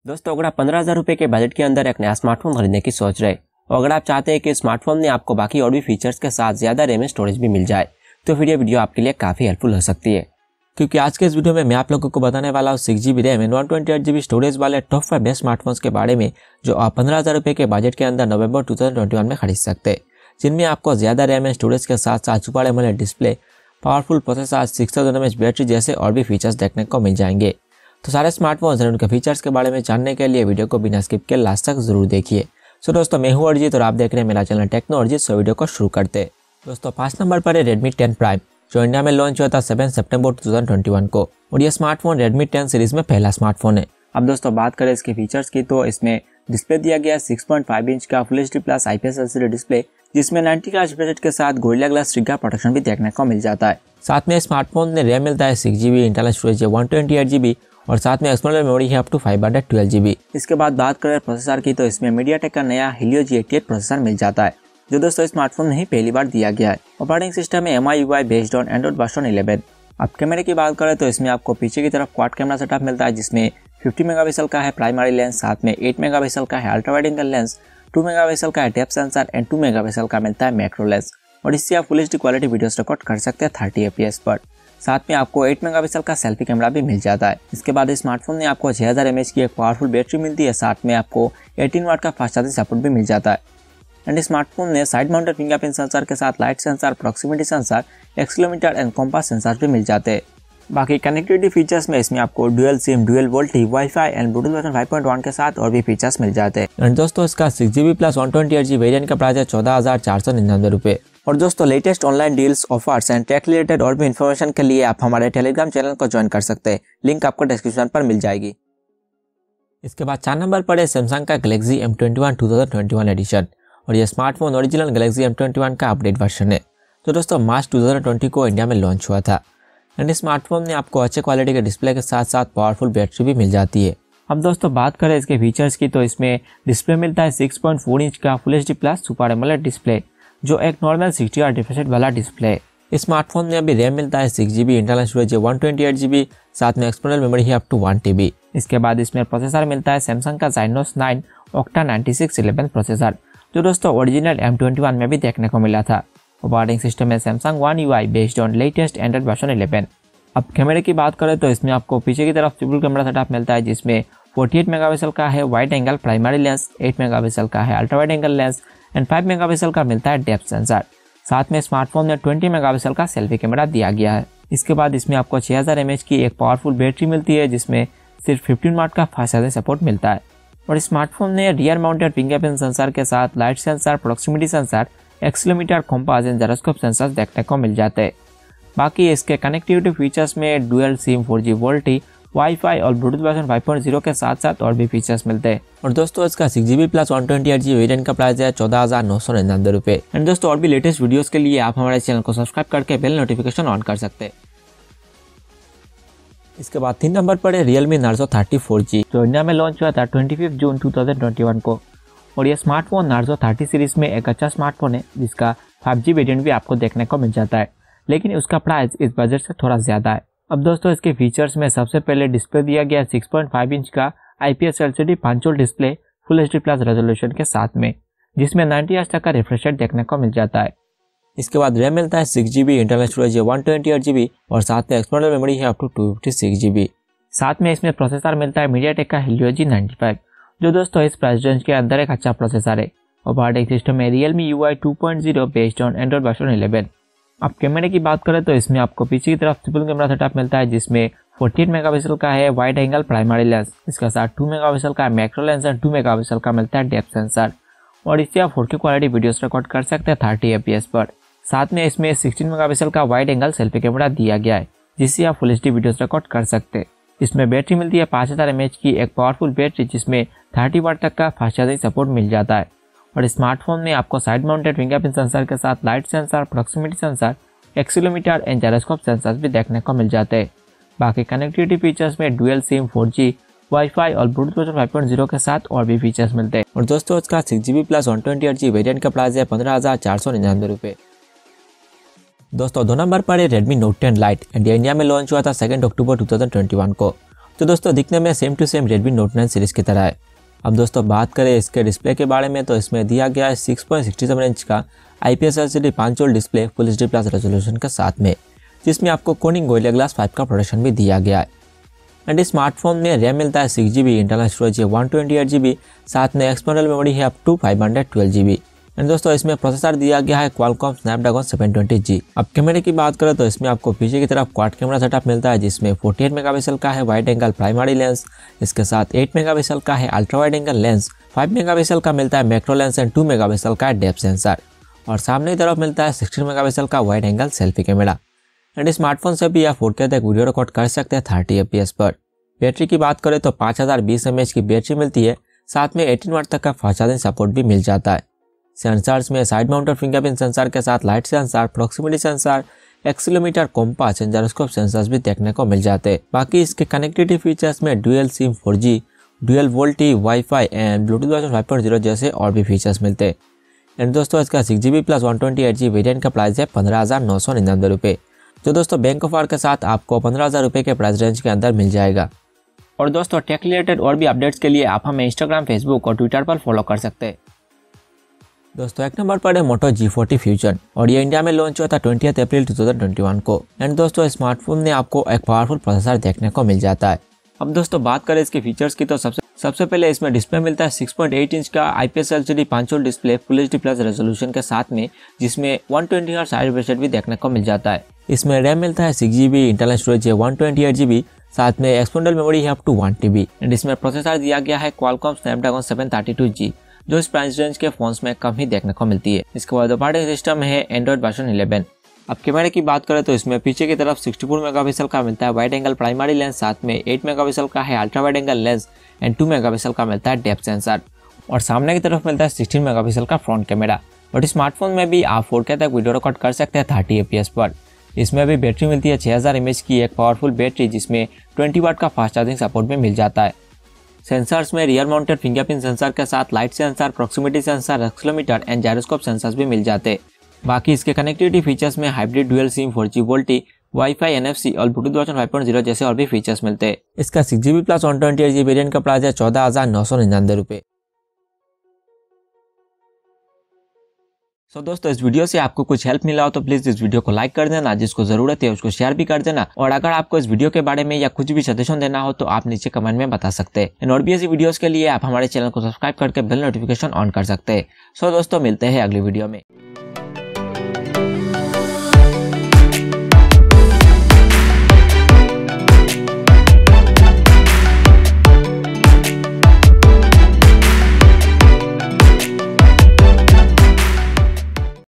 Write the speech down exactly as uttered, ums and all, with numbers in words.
दोस्तों अगर आप पंद्रह हज़ार रुपये के बजट के अंदर एक नया स्मार्टफोन खरीदने की सोच रहे और अगर आप चाहते हैं कि स्मार्टफोन में आपको बाकी और भी फीचर्स के साथ ज़्यादा रैम स्टोरेज भी मिल जाए तो फिर ये वीडियो आपके लिए काफ़ी हेल्पफुल हो सकती है, क्योंकि आज के इस वीडियो में मैं आप लोगों को बताने वाला हूँ six G B RAM and one twenty eight G B storage वाले टॉप फाइव बेस्ट स्मार्टफोन्स के बारे में जो आप पंद्रह हज़ार रुपये के बजट के अंदर November two thousand twenty one में खरीद सकते हैं, जिनमें आपको ज़्यादा रैम एंड स्टोरेज के साथ साथ super AMOLED display, powerful processor, six thousand M H battery जैसे और भी फीचर्स देखने को मिल जाएंगे। तो सारे स्मार्टफोन्स और उनके फीचर्स के बारे में जानने के लिए वीडियो को बिना स्किप के लास्ट तक जरूर देखिए। सो दोस्तों मैं हूं अरिजीत और आप देख रहे हैं मेरा channel techno Arijit. So video को शुरू करते हैं। दोस्तों पाँच नंबर पर है रेडमी टेन प्राइम, जो इंडिया में लॉन्च हुआ था सेवन सितंबर टू थाउजेंड ट्वेंटी वन को और ये स्मार्टफोन रेडमी टेन सीरीज में पहला स्मार्टफोन है। अब दोस्तों बात करें इसके फीचर्स की तो इसमें डिस्प्ले दिया गया सिक्स पॉइंट फाइव इंच का full H D plus IPS LCD display, जिसमें नाइंटी का रिफ्रेश रेट के साथ गोरिल्ला ग्लास थ्री का प्रोटेक्शन भी देखने को मिल जाता है। साथ में स्मार्टफोन में रैम मिलता है six G B, internal storage है one twenty eight G B और साथ में एक्सटर्नल मेमोरी है up to five hundred twelve G B. इसके बाद बात करें प्रोसेसर की तो इसमें मीडियाटेक का नया Helio G eighty eight processor मिल जाता है, जो दोस्तों स्मार्टफोन में ही पहली बार दिया गया है। ऑपरेटिंग सिस्टम है M I U I based on Android version eleven. अब कैमरे की बात करें तो इसमें आपको पीछे की तरफ क्वाड कैमरा सेटअप मिलता है, जिसमें फिफ्टी मेगापिक्सल का है प्राइमरी लेंस, साथ में एट मेगापिक्सल का है ultra wide angle lens, two megapixel का है depth sensor and two megapixel का मिलता है मैक्रो लेंस और इससे आप full H D quality videos record कर सकते हैं थर्टी एफ पी एस पर। साथ में आपको एट मेगापिक्सल का सेल्फी कैमरा भी मिल जाता है। इसके बाद स्मार्टफोन में आपको छह हज़ार एम एच की एक पावरफुल बैटरी मिलती है, साथ में आपको एटीन वाट का फास्ट चार्जिंग सपोर्ट भी मिल जाता है। एंड स्मार्टफोन में साइड माउंटेड फिंगरप्रिंट सेंसर के साथ light sensor, proximity sensor, accelerometer and compass sensor भी मिल जाते हैं। बाकी कनेक्टिविटी फीचर्स में इसमें आपको dual SIM, dual VoLTE, wifi and Bluetooth version five point one के साथ और भी फीचर्स मिल जाते हैं। एंड दोस्तों इसका six G B plus one twenty eight G B variant का प्राइस है चौदह हज़ार चार सौ निन्यानवे रुपये। और दोस्तों latest online deals, offers and tech related और भी इन्फॉर्मेशन के लिए आप हमारे टेलीग्राम चैनल को ज्वाइन कर सकते हैं, लिंक आपको डिस्क्रिप्शन पर मिल जाएगी। इसके बाद चार नंबर पर है सैमसंग का Galaxy M twenty one two thousand twenty one edition और यह smartphone original Galaxy M twenty one का अपडेट वर्जन है, जो दोस्तों मार्च टू थाउजेंड ट्वेंटी को इंडिया में लॉन्च हुआ था। एंड स्मार्टफोन में आपको अच्छे क्वालिटी के डिस्प्ले के साथ साथ पावरफुल बैटरी भी मिल जाती है। अब दोस्तों बात करें इसके फीचर्स की तो इसमें डिस्प्ले मिलता है सिक्स पॉइंट फोर इंच का full H D plus super AMOLED display, जो एक normal sixty hertz refresh rate वाला डिस्प्ले है। इस स्मार्टफोन में अभी रैम मिलता है six G B, internal storage है one twenty eight G B, साथ में एक्सटर्नल मेमोरी है up to one T B. इसके बाद इसमें प्रोसेसर मिलता है सैमसंग का Exynos nine octa ninety six eleven processor, जो दोस्तों ओरिजिनल एम ट्वेंटी वन में भी देखने को मिला था। ऑपरेटिंग सिस्टम है Samsung one U I based on latest Android version eleven. अब कैमरे की बात करें तो इसमें आपको पीछे की तरफ ट्रिपल कैमरा सेटअप मिलता है, जिसमें फोर्टी एट मेगापिक्सल का है wide angle primary lens, eight megapixel का है ultra wide angle lens and five megapixel का मिलता है डेप्थ सेंसर। साथ में स्मार्टफोन में ट्वेंटी मेगापिक्सल का सेल्फी कैमरा दिया गया है। इसके बाद इसमें आपको छह हज़ार एम एच की एक पावरफुल बैटरी मिलती है, जिसमें सिर्फ फिफ्टीन वाट का फास्ट चार्जिंग सपोर्ट मिलता है और स्मार्टफोन में रियर माउंटेड फिंगरप्रिंट सेंसर के साथ light sensor, proximity sensor, accelerometer, compass and gyroscope sensor देखने को मिल जाते हैं। बाकी इसके कनेक्टिविटी फीचर्स में dual SIM, four G VoLTE, WiFi और Bluetooth version five point zero के साथ साथ और भी फीचर्स मिलते हैं। और दोस्तों इसका six G B plus one twenty eight G B variant का प्राइस है चौदह हज़ार नौ सौ निन्यानवे रुपये। एंड दोस्तों और भी लेटेस्ट वीडियोस के लिए आप हमारे चैनल को सब्सक्राइब करके बेल नोटिफिकेशन ऑन कर सकते हैं। इसके बाद तीन नंबर पर है realme Narzo thirty four G, जो इंडिया में लॉन्च हुआ था twenty fifth June two thousand twenty one को और यह स्मार्टफोन नार्जो थर्टी सीरीज में एक अच्छा स्मार्टफोन है, जिसका फाइव जी वेरिएंट भी आपको देखने को मिल जाता है, लेकिन उसका प्राइस इस बजट से थोड़ा ज्यादा है। अब दोस्तों इसके फीचर्स में सबसे पहले डिस्प्ले दिया गया सिक्स पॉइंट फाइव इंच का IPS LCD punch hole display full HD plus resolution के साथ में, जिसमें नाइंटी हर्ट्ज तक का रिफ्रेश रेट देखने को मिल जाता है। इसके बाद रैम मिलता है six G B, internal storage है one twenty eight G B और साथ में एक्सटर्नल मेमोरी है up to two fifty six G B. साथ में इसमें प्रोसेसर मिलता है मीडियाटेक का हीलियो जी नाइंटी फाइव, जो दोस्तों इस प्राइस रेंज के अंदर एक अच्छा प्रोसेसर है। ऑपरेटिंग सिस्टम है realme U I two point zero based on Android version eleven. अब कैमरे की बात करें तो इसमें आपको पीछे की तरफ ट्रिपल कैमरा सेटअप मिलता है, जिसमें फोर्टी एट मेगापिक्सल का है वाइड एंगल प्राइमरी लेंस, इसके साथ टू मेगापिक्सल का macro lens and two megapixel का मिलता है डेप्थ सेंसर और इससे आप फोर के क्वालिटी वीडियोस रिकॉर्ड कर सकते हैं थर्टी एफ पी एस पर। साथ में इसमें सिक्सटीन मेगापिक्सल का वाइड एंगल सेल्फी कैमरा दिया गया है, जिससे आप full H D videos record कर सकते हैं। इसमें बैटरी मिलती है पाँच हज़ार एम एच की एक पावरफुल बैटरी, जिसमें थर्टी वाट तक का फास्ट चार्जिंग सपोर्ट मिल जाता है और स्मार्टफोन में आपको साइड माउंटेड फिंगरप्रिंट सेंसर के साथ light sensor, proximity sensor, accelerometer and gyroscope sensors भी देखने को मिल जाते हैं। बाकी कनेक्टिविटी फीचर्स में dual SIM, four G, WiFi और Bluetooth version five point zero के साथ और भी फीचर्स मिलते हैं। और दोस्तों इसका six G B plus one twenty eight G variant का प्राइस है पंद्रह हज़ार चार सौ निन्यानवे रुपये। दोस्तों दो नंबर पर है Redmi Note ten Lite and India में लॉन्च हुआ था second October two thousand twenty one को तो दोस्तों दिखने में same to same Redmi Note nine series की तरह है। अब दोस्तों बात करें इसके डिस्प्ले के बारे में तो इसमें दिया गया है six point six seven inch का आईपीएस एलसीडी पाँच volt display full HD plus resolution के साथ में, जिसमें आपको कोनिंग गोरिल्ला ग्लास फाइव का प्रोटेक्शन भी दिया गया है। एंड इस स्मार्टफोन में रैम मिलता है six G B, internal storage है one twenty eight G B, साथ में एक्सटर्नल मेमोरी है up to five hundred twelve G B. And दोस्तों इसमें प्रोसेसर दिया गया है Qualcomm Snapdragon seven twenty G. अब कैमरे की बात करें तो इसमें आपको पीछे की तरफ क्वाड कैमरा सेटअप मिलता है, जिसमें अड़तालीस मेगापिक्सल का है वाइड एंगल प्राइमरी लेंस, इसके साथ आठ मेगापिक्सल का है अल्ट्रा वाइड एंगल लेंस, पाँच मेगापिक्सल का मिलता है मैक्रो लेंस एंड दो मेगापिक्सल का डेप्थ सेंसर, और सामने की तरफ मिलता है सोलह मेगापिक्सल का wide angle selfie camera. And smartphone से भी आप फोर के तक वीडियो रिकॉर्ड कर सकते हैं थर्टी एफ पी एस पर। बैटरी की बात करें तो पाँच हज़ार बीस एम एच की बैटरी मिलती है, साथ में अठारह वाट तक का फास्ट चार्जिंग सपोर्ट भी मिल जाता है। सेंसर्स में साइड माउंटेड फिंगरप्रिंट सेंसर के साथ light sensor, proximity sensor, accelerometer, compass and gyroscope sensors भी देखने को मिल जाते हैं। बाकी इसके कनेक्टिविटी फीचर्स में dual SIM four G, dual VoLTE, wifi and Bluetooth version five point zero जैसे और भी फीचर्स मिलते हैं। एंड दोस्तों इसका six G B plus one twenty eight G variant का प्राइस है पंद्रह हज़ार नौ सौ निन्यानवे रुपये, जो दोस्तों बैंक ऑफर के साथ आपको पंद्रह हज़ार रुपये के प्राइस रेंज के अंदर मिल जाएगा। और दोस्तों टेक रिलेटेड और भी अपडेट्स के लिए आप हमें इंस्टाग्राम, फेसबुक और ट्विटर पर फॉलो कर सकते हैं। दोस्तों एक नंबर पर है मोटो जी फोर्टी फ्यूजन और ये इंडिया में लॉन्च हुआ था twentieth April two thousand twenty one को। एंड दोस्तों स्मार्टफोन में आपको एक पावरफुल प्रोसेसर देखने को मिल जाता है। अब दोस्तों बात करें इसके फीचर्स की तो सबसे सबसे पहले इसमें डिस्प्ले मिलता है सिक्स पॉइंट एट इंच का आईपीएस एलसीडी पाँच volt display full HD plus resolution के साथ में, जिसमें one twenty hertz refresh rate भी देखने को मिल जाता है। इसमें रैम मिलता है six G B, internal storage है one twenty eight G B, साथ में एक्सटर्नल मेमोरी है up to one T B. And इसमें प्रोसेसर दिया गया है Qualcomm Snapdragon seven thirty two G, जो इस प्राइस रेंज के फोन्स में कम ही देखने को मिलती है। इसके बाद ऑपरेटिंग सिस्टम है एंड्रॉइड वर्जन इलेवन। अब कैमरे की बात करें तो इसमें पीछे की तरफ सिक्सटी फोर मेगापिक्सल का मिलता है वाइड एंगल प्राइमरी लेंस, साथ में आठ मेगापिक्सल का है ultra wide angle lens and दो मेगापिक्सल का मिलता है डेप्थ सेंसर, और सामने की तरफ मिलता है सोलह मेगापिक्सल का फ्रंट कैमरा। और स्मार्टफोन में भी आप फोर के तक वीडियो रिकॉर्ड कर सकते हैं थर्टी एफ पी एस पर। इसमें भी बैटरी मिलती है छह हज़ार एम एच की एक पावरफुल बैटरी, जिसमें बीस वाट का फास्ट चार्जिंग सपोर्ट भी मिल जाता है। सेंसर्स में रियर माउंटेड फिंगरप्रिंट सेंसर के साथ light sensor, proximity sensor, accelerometer and gyroscope sensors भी मिल जाते हैं। बाकी इसके कनेक्टिविटी फीचर्स में hybrid dual SIM four G VoLTE, wifi, NFC और Bluetooth version five point zero जैसे और भी फीचर्स मिलते हैं। इसका six G B plus one twenty eight G variant का प्राइस है चौदह हज़ार नौ सौ निन्यानवे रुपये। सो so, दोस्तों इस वीडियो से आपको कुछ हेल्प मिला हो तो प्लीज इस वीडियो को लाइक कर देना, जिसको जरूरत है उसको शेयर भी कर देना। और अगर आपको इस वीडियो के बारे में या कुछ भी सजेशन देना हो तो आप नीचे कमेंट में बता सकते हैं। और भी ऐसी वीडियोस के लिए आप हमारे चैनल को सब्सक्राइब करके बेल नोटिफिकेशन ऑन कर सकते हैं। सो so, दोस्तों मिलते हैं अगली वीडियो में।